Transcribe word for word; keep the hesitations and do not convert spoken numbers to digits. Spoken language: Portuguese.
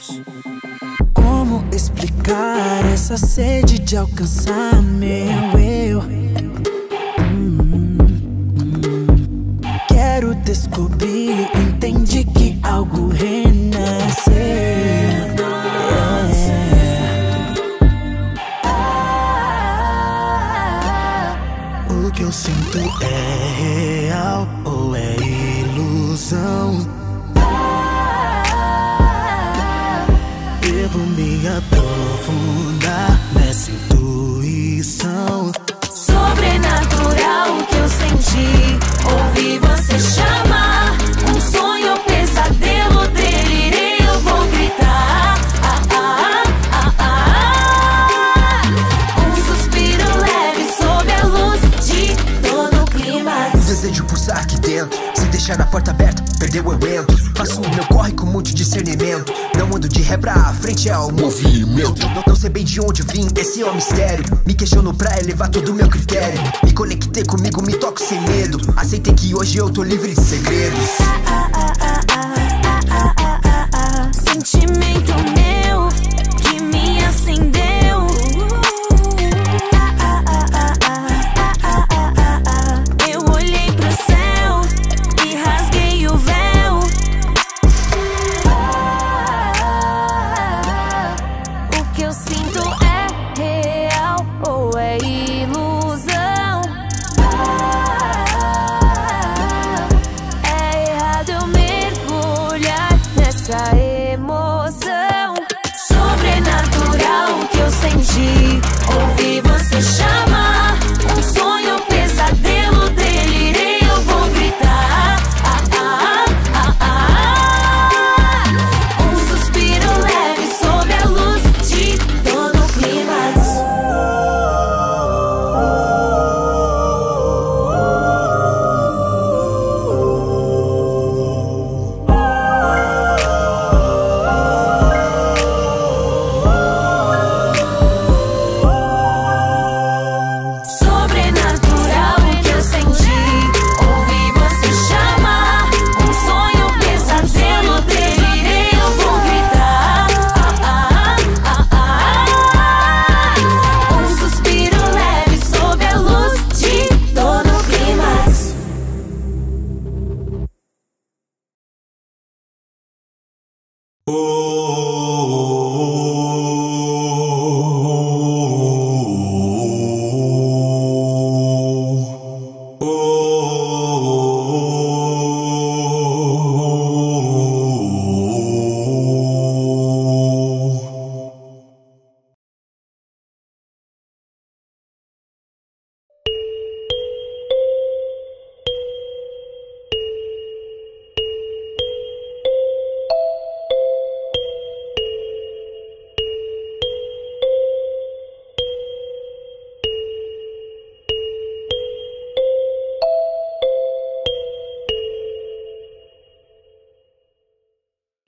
Como explicar essa sede de alcançar meu eu? Hum, hum. Quero descobrir, entendi que algo renasceu. O que eu sinto é real ou é ilusão? Devo me aprofundar nessa intuição sobrenatural que eu senti. Ouvi você chamar, um sonho ou pesadelo, delirei, eu vou gritar. Ah, ah, ah, ah, ah. Um suspiro leve sob a luz de todo o clima. O desejo pulsar aqui dentro, se deixar a porta aberta, perdeu eu entro. Faço o meu corre com muito discernimento. Não ando de ré pra frente, é o movimento. Não, não sei bem de onde vim, esse é o mistério. Me questiono pra elevar todo o meu critério. Me conectei comigo, me toco sem medo. Aceitei que hoje eu tô livre de segredos. Ah, ah, ah, ah, ah, ah, ah, ah, ah. Sentimento meu que me acendeu. Ah, ah, ah, ah, ah, ah, ah, ah, ah. Eu olhei pro céu e rasguei o véu. O que eu sinto é real ou é ilusão? É errado eu mergulhar nessa emoção sobrenatural que eu senti. Ouvi você chamar, um sonho ou pesadelo, delirei, eu vou gritar. Ah, ah, ah, ah, ah. Um suspiro leve sob a luz de todo o clímax. Sobrenatural que eu senti. Ouvi você chamar, um sonho ou pesadelo, delirei, eu vou gritar. Ah, ah, ah, ah, ah. Um suspiro leve sob a luz de todo o clímax. Oh.